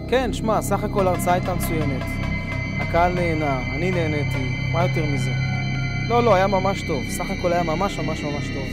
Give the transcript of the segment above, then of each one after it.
כן, שמע, סך הכל ההרצאה הייתה מצוינת. הקהל נהנה, אני נהניתי, מה יותר מזה? לא, היה ממש טוב. סך הכל היה ממש טוב.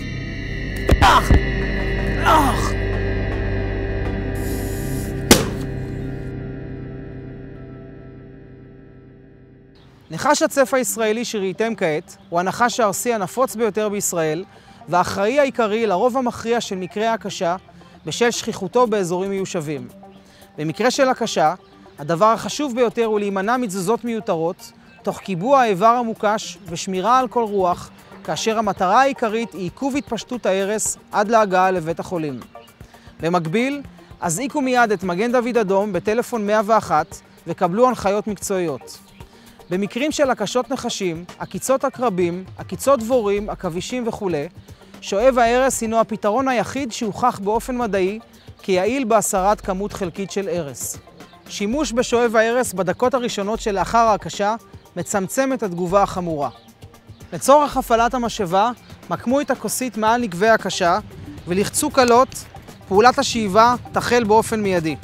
נחש הצף הישראלי שראיתם כעת הוא הנחש הארסי הנפוץ ביותר בישראל והאחראי העיקרי לרוב המכריע של מקרי ההקשה בשל שכיחותו באזורים מיושבים. במקרה של הקשה, הדבר החשוב ביותר הוא להימנע מתזוזות מיותרות, תוך קיבוע האיבר המוקש ושמירה על כל רוח, כאשר המטרה העיקרית היא עיכוב התפשטות ההרס עד להגעה לבית החולים. במקביל, הזעיקו מיד את מגן דוד אדום בטלפון 101 וקבלו הנחיות מקצועיות. במקרים של הקשות נחשים, עקיצות עקרבים, עקיצות דבורים, עכבישים וכו', שואב ההרס הינו הפתרון היחיד שהוכח באופן מדעי כיעיל בהסרת כמות חלקית של הרס. שימוש בשואב ההרס בדקות הראשונות שלאחר ההקשה מצמצם את התגובה החמורה. לצורך הפעלת המשאבה, מקמו את הכוסית מעל נקבי ההקשה ולחצו קלות, פעולת השאיבה תחל באופן מיידי.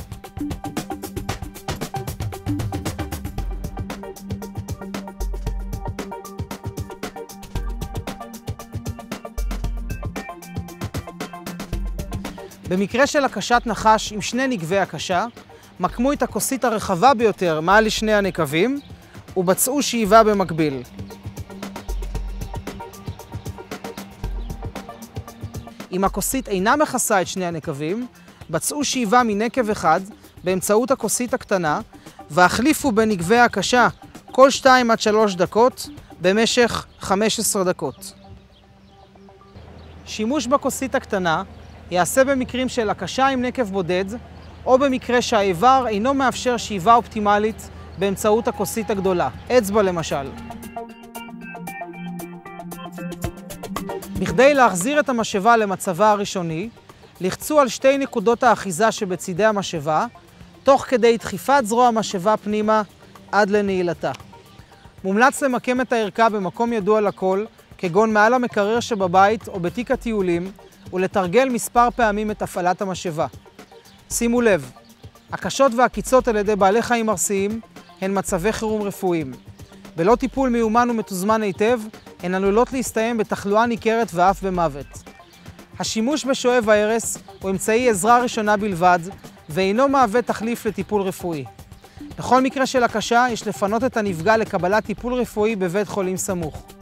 במקרה של הקשת נחש עם שני נקבי הקשה, מקמו את הכוסית הרחבה ביותר מעל לשני הנקבים ובצעו שאיבה במקביל. אם הכוסית אינה מכסה את שני הנקבים, בצעו שאיבה מנקב אחד באמצעות הכוסית הקטנה והחליפו בין נקבי הקשה כל 2 עד 3 דקות במשך 15 דקות. שימוש בכוסית הקטנה יעשה במקרים של הקשה עם נקב בודד, או במקרה שהאיבר אינו מאפשר שאיבה אופטימלית באמצעות הכוסית הגדולה, אצבע למשל. בכדי להחזיר את המשאבה למצבה הראשוני, לחצו על 2 נקודות האחיזה שבצידי המשאבה, תוך כדי דחיפת זרוע המשאבה פנימה עד לנעילתה. מומלץ למקם את הערכה במקום ידוע לכל, כגון מעל המקרר שבבית או בתיק הטיולים, ולתרגל מספר פעמים את הפעלת המשאבה. שימו לב, הקשות והעקיצות על ידי בעלי חיים ארסיים הן מצבי חירום רפואיים. בלא טיפול מיומן ומתוזמן היטב, הן עלולות להסתיים בתחלואה ניכרת ואף במוות. השימוש בשואב ההרס הוא אמצעי עזרה ראשונה בלבד, ואינו מהווה תחליף לטיפול רפואי. בכל מקרה של הקשה, יש לפנות את הנפגע לקבלת טיפול רפואי בבית חולים סמוך.